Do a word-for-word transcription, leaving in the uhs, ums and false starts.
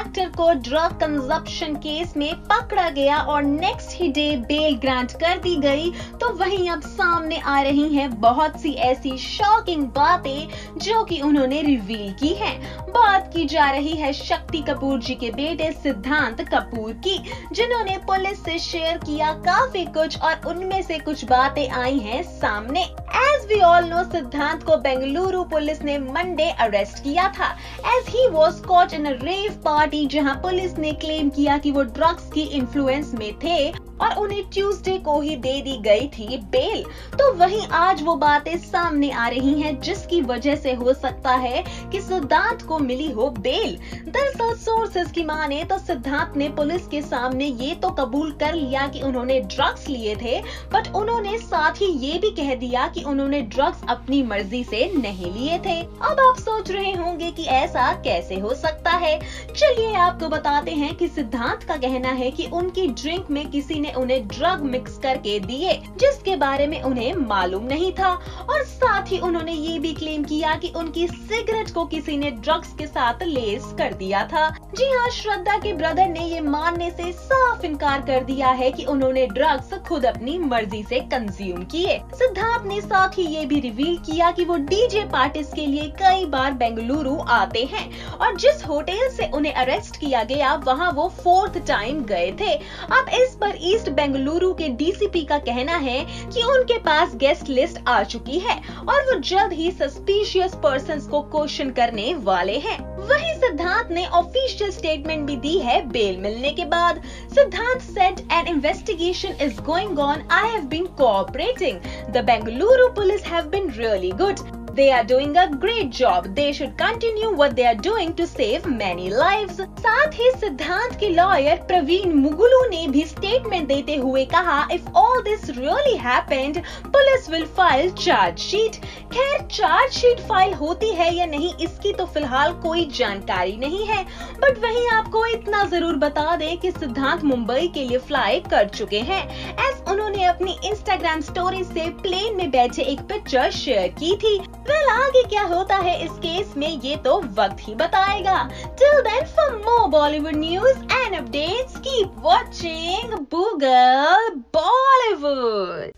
Actor को drug consumption case में पकड़ा गया और नेक्स्ट ही डे बेल ग्रांट कर दी गई, तो वहीं अब सामने आ रही हैं बहुत सी ऐसी शॉकिंग बातें जो कि उन्होंने रिवील की हैं। बात की जा रही है शक्ति कपूर जी के बेटे सिद्धांत कपूर की, जिन्होंने पुलिस से शेयर किया काफी कुछ और उनमें से कुछ बातें आई हैं सामने। As we all know, Siddhant को बेंगलुरु पुलिस ने मंडे अरेस्ट किया था as he was caught in a rave party, जहां पुलिस ने क्लेम किया कि वो ड्रग्स की इन्फ्लुएंस में थे और उन्हें ट्यूसडे को ही दे दी गई थी बेल। तो वहीं आज वो बातें सामने आ रही हैं जिसकी वजह से हो सकता है कि सिद्धांत को मिली हो बेल। दरअसल सोर्सेज की माने तो सिद्धांत ने पुलिस के सामने ये तो कबूल कर लिया कि उन्होंने ड्रग्स लिए थे, बट उन्होंने साथ ही ये भी कह दिया कि उन्होंने ड्रग्स अपनी मर्जी से नहीं लिए थे। अब आप सोच रहे होंगे कि ऐसा कैसे हो सकता है। चलिए आपको बताते हैं कि सिद्धांत का कहना है कि उनकी ड्रिंक में किसी ने उन्हें ड्रग मिक्स करके दिए जिसके बारे में उन्हें मालूम नहीं था, और साथ ही उन्होंने ये भी क्लेम किया कि उनकी सिगरेट को किसी ने ड्रग्स के साथ लेस कर दिया था। जी हाँ, श्रद्धा के ब्रदर ने ये मानने से साफ इनकार कर दिया है कि उन्होंने ड्रग्स खुद अपनी मर्जी से कंज्यूम किए। सिद्धांत ने साथ ही ये भी रिवील किया कि वो डीजे पार्टीज के लिए कई बार बेंगलुरु आते हैं और जिस होटल से उन्हें अरेस्ट किया गया वहाँ वो फोर्थ टाइम गए थे। अब इस पर ईस्ट बेंगलुरु के डीसीपी का कहना है कि उनके पास गेस्ट लिस्ट आ चुकी है और वो जल्द ही सस्पिशियस पर्संस को क्वेश्चन करने वाले हैं। वहीं सिद्धांत ने ऑफिशियल स्टेटमेंट भी दी है बेल मिलने के बाद। Siddhant said an investigation is going on, I have been cooperating, the Bengaluru police have been really good, they are doing a great job, they should continue what they are doing to save many lives। साथ ही सिद्धांत के lawyer Praveen मुगुलू ने भी statement देते हुए कहा, if all this really happened, police will file charge sheet। खैर charge sheet file होती है या नहीं इसकी तो फिलहाल कोई जानकारी नहीं है, बट वहीं आपको इतना जरूर बता दें कि सिद्धांत मुंबई के लिए फ्लाई कर चुके हैं एज उन्होंने अपनी इंस्टाग्राम स्टोरी से प्लेन में बैठे एक पिक्चर शेयर की थी। वेल आगे क्या होता है इस केस में ये तो वक्त ही बताएगा। Till then, for more Bollywood news and updates keep watching Boogle Bollywood.